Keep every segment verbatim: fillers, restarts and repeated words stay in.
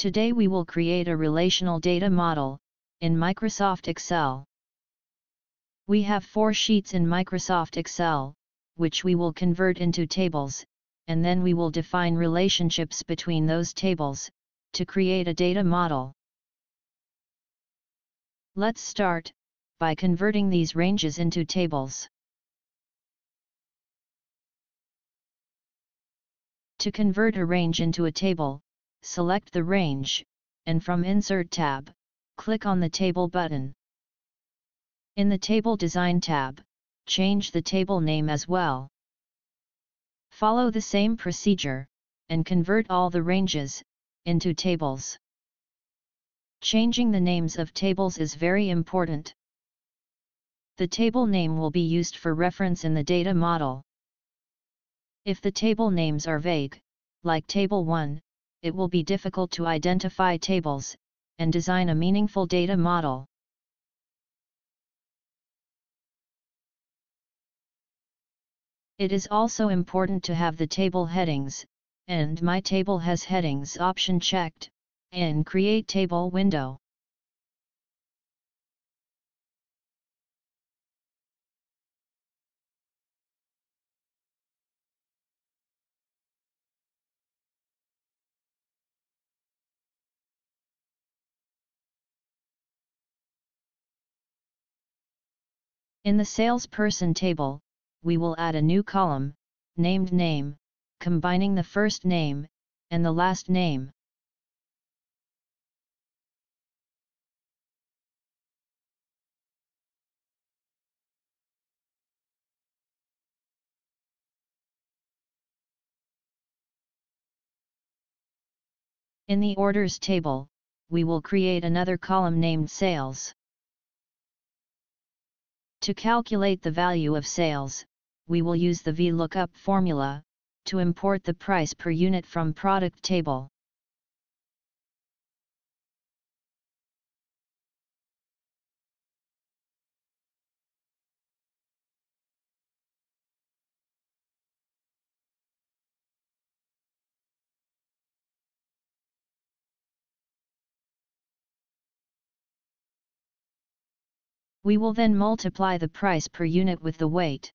Today we will create a relational data model in Microsoft Excel. We have four sheets in Microsoft Excel, which we will convert into tables, and then we will define relationships between those tables to create a data model. Let's start by converting these ranges into tables. To convert a range into a table, select the range, and from Insert tab, click on the Table button. In the Table Design tab, change the table name as well. Follow the same procedure, and convert all the ranges into tables. Changing the names of tables is very important. The table name will be used for reference in the data model. If the table names are vague, like Table one, it will be difficult to identify tables and design a meaningful data model. It is also important to have the table headings, and My Table Has Headings option checked, in Create Table window. In the salesperson table, we will add a new column, named Name, combining the first name and the last name. In the Orders table, we will create another column named Sales. To calculate the value of sales, we will use the VLookup formula to import the price per unit from Product table. We will then multiply the price per unit with the weight.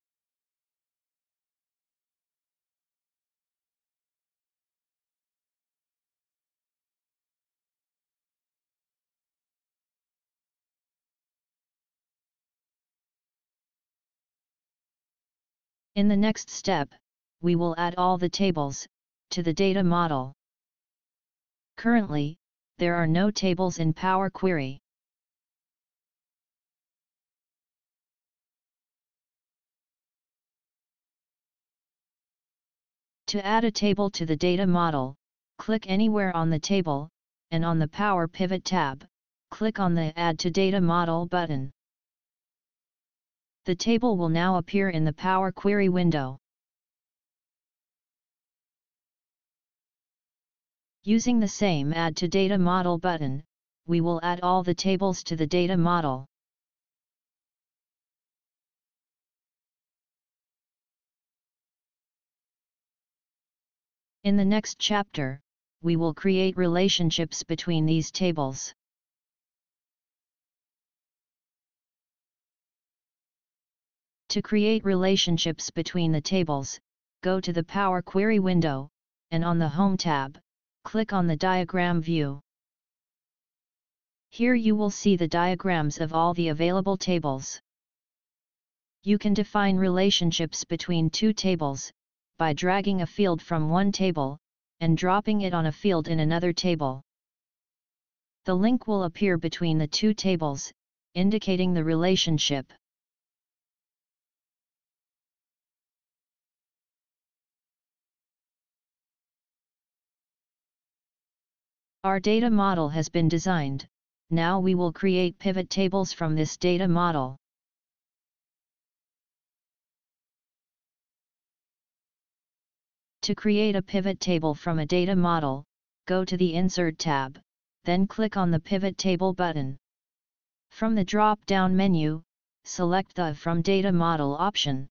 In the next step, we will add all the tables to the data model. Currently, there are no tables in Power Query. To add a table to the data model, click anywhere on the table, and on the Power Pivot tab, click on the Add to Data Model button. The table will now appear in the Power Query window. Using the same Add to Data Model button, we will add all the tables to the data model. In the next chapter, we will create relationships between these tables. To create relationships between the tables, go to the Power Query window, and on the Home tab, click on the Diagram view. Here you will see the diagrams of all the available tables. You can define relationships between two tables by dragging a field from one table and dropping it on a field in another table. The link will appear between the two tables, indicating the relationship. Our data model has been designed. Now we will create pivot tables from this data model. To create a pivot table from a data model, go to the Insert tab, then click on the Pivot Table button. From the drop-down menu, select the From Data Model option.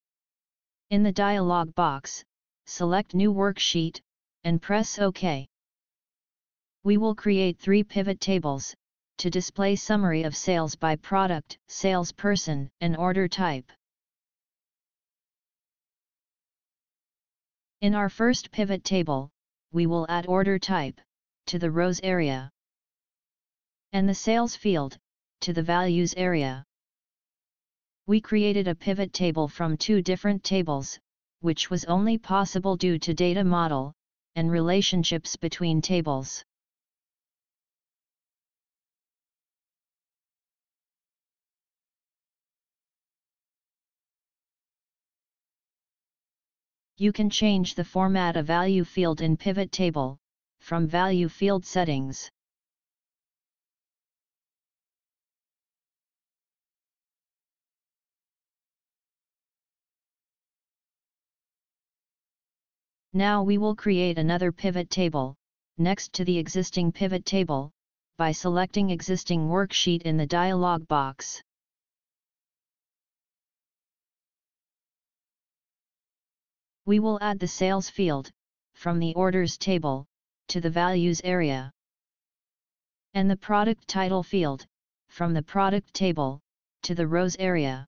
In the dialog box, select New Worksheet, and press OK. We will create three pivot tables to display summary of sales by product, salesperson, and order type. In our first pivot table, we will add order type to the rows area and the sales field to the values area. We created a pivot table from two different tables, which was only possible due to data model and relationships between tables. You can change the format of value field in pivot table from value field settings. Now we will create another pivot table next to the existing pivot table by selecting existing worksheet in the dialog box. We will add the sales field from the orders table to the values area and the product title field from the product table to the rows area.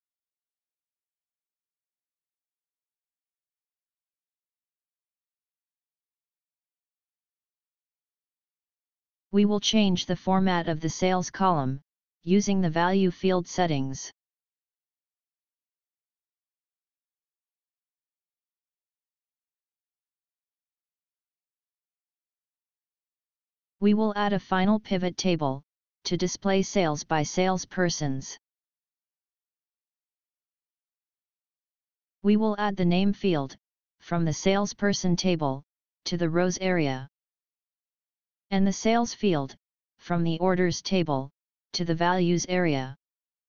We will change the format of the sales column using the value field settings. We will add a final pivot table to display sales by salespersons. We will add the name field from the salesperson table to the rows area and the sales field from the orders table to the values area.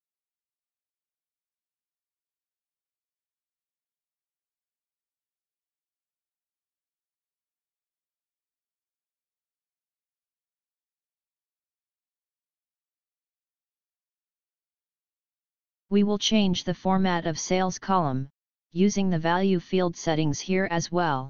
We will change the format of sales column using the value field settings here as well.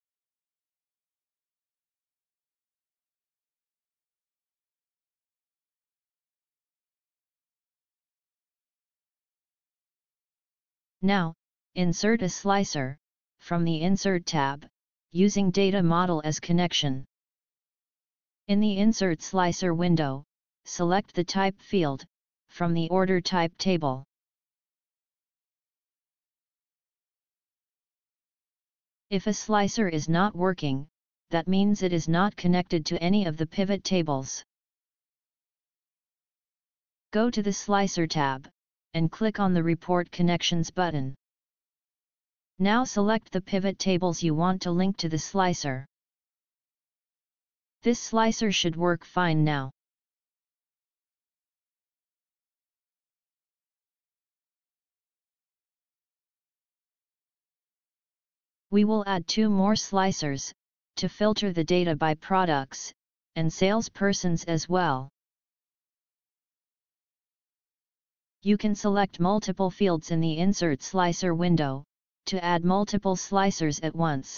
Now, insert a slicer from the Insert tab, using Data Model as connection. In the Insert Slicer window, select the Type field from the Order Type table. If a slicer is not working, that means it is not connected to any of the pivot tables. Go to the Slicer tab and click on the Report Connections button. Now select the pivot tables you want to link to the slicer. This slicer should work fine now. We will add two more slicers to filter the data by products and salespersons as well. You can select multiple fields in the Insert Slicer window to add multiple slicers at once.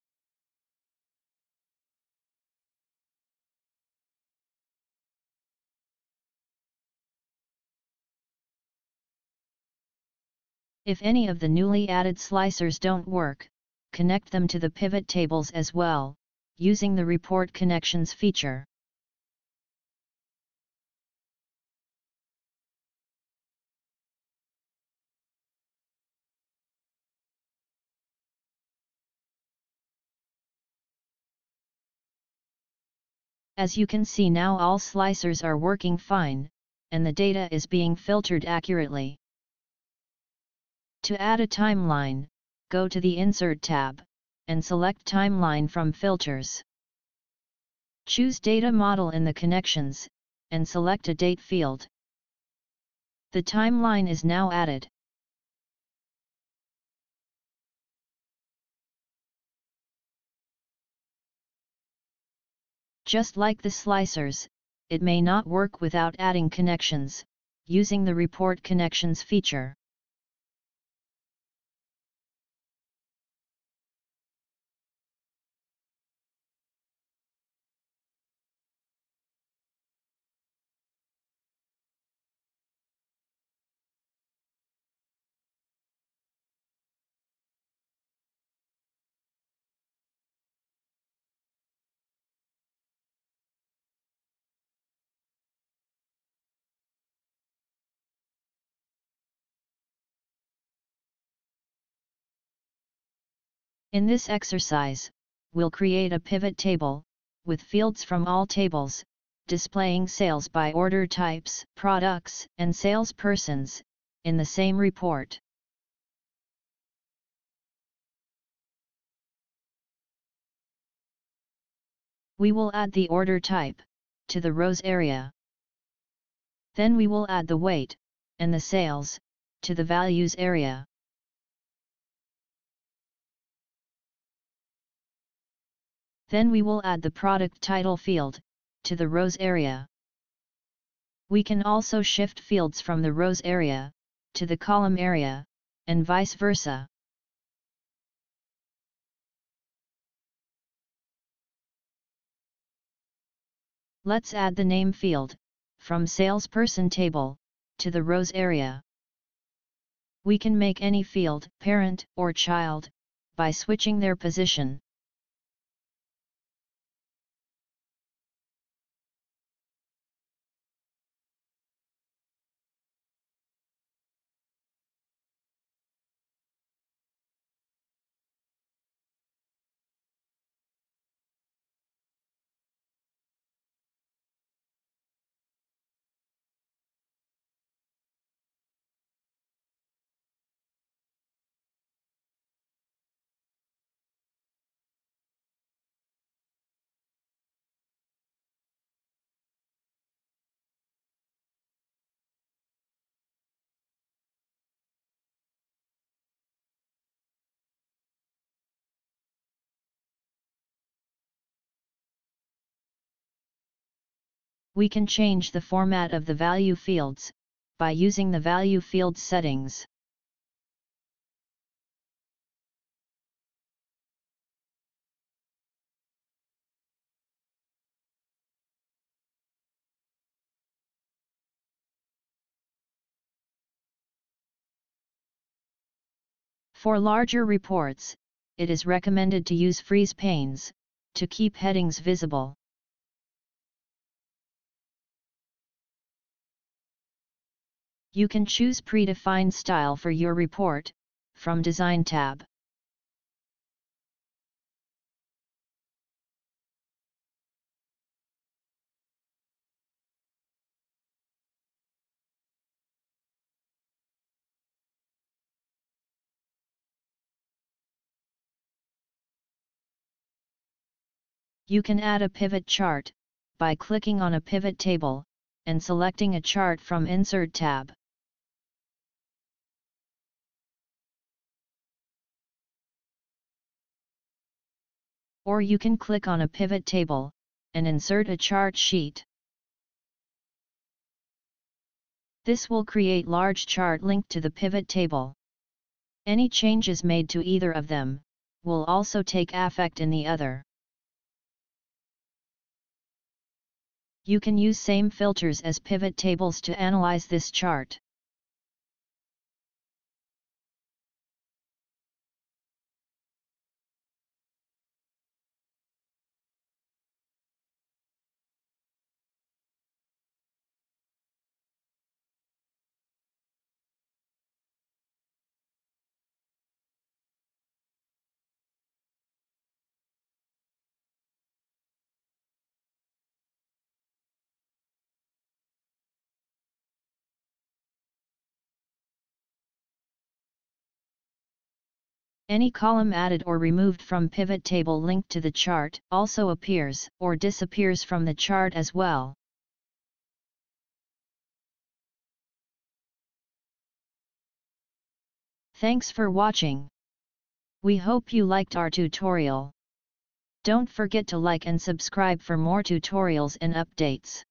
If any of the newly added slicers don't work, connect them to the pivot tables as well, using the Report Connections feature. As you can see now, all slicers are working fine, and the data is being filtered accurately. To add a timeline, go to the Insert tab, and select Timeline from Filters. Choose Data Model in the Connections, and select a Date field. The timeline is now added. Just like the slicers, it may not work without adding connections, using the Report Connections feature. In this exercise, we'll create a pivot table, with fields from all tables, displaying sales by order types, products, and salespersons, in the same report. We will add the order type to the rows area. Then we will add the weight and the sales to the values area. Then we will add the product title field to the rows area. We can also shift fields from the rows area to the column area, and vice versa. Let's add the name field from salesperson table to the rows area. We can make any field parent or child by switching their position. We can change the format of the value fields by using the value field settings. For larger reports, it is recommended to use freeze panes to keep headings visible. You can choose predefined style for your report from Design tab. You can add a pivot chart by clicking on a pivot table and selecting a chart from Insert tab. Or you can click on a pivot table and insert a chart sheet. This will create large chart linked to the pivot table. Any changes made to either of them will also take effect in the other. You can use same filters as pivot tables to analyze this chart. Any column added or removed from pivot table linked to the chart also appears or disappears from the chart as well. Thanks for watching. We hope you liked our tutorial. Don't forget to like and subscribe for more tutorials and updates.